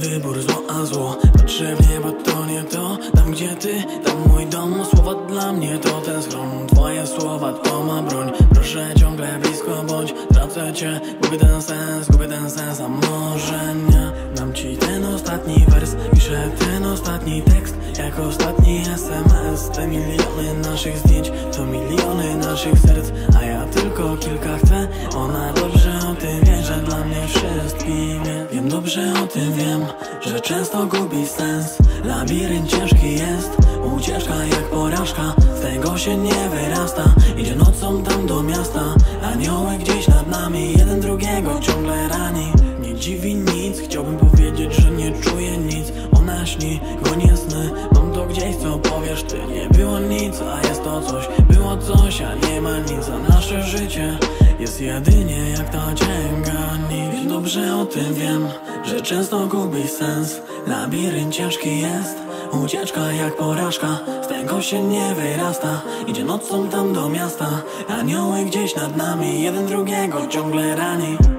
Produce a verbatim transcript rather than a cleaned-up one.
wybór, zło a zło. Patrzę w niebo, to nie to. Tam gdzie ty, tam mój dom. Słowa dla mnie to ten schron. Twoje słowa to ma broń. Proszę ciągle blisko bądź. Tracę cię, gubię ten sens, gubię ten sens. A może nie? Dam ci ten ostatni wers. Piszę ten ostatni tekst jak ostatni es em es. Te miliony naszych zdjęć to miliony naszych serc. A ja tylko kilka chcę. Ona dobrze o tym wie, że dla mnie wszystkim jest. Wiem, dobrze o tym wiem, że często gubi sens. Labirynt ciężki jest, ucieczka jak porażka. Z tego się nie wyrasta. Idzie nocą tam do miasta. Anioły gdzieś nad nami, jeden drugiego ciągle rani. Nie dziwi nic, chciałbym powiedzieć, że nie czuję nic. Ona śni, gonie sny, mam to gdzieś, co powiesz ty. Nie było nic, a jest to coś. Było coś, a nie ma nic. A nasze życie jest jedynie jak ta księga nic. Dobrze o tym wiem, że często gubi sens. Labirynt ciężki jest, ucieczka jak porażka. Z tego się nie wyrasta. Idzie nocą tam do miasta. Anioły gdzieś nad nami, jeden drugiego ciągle rani.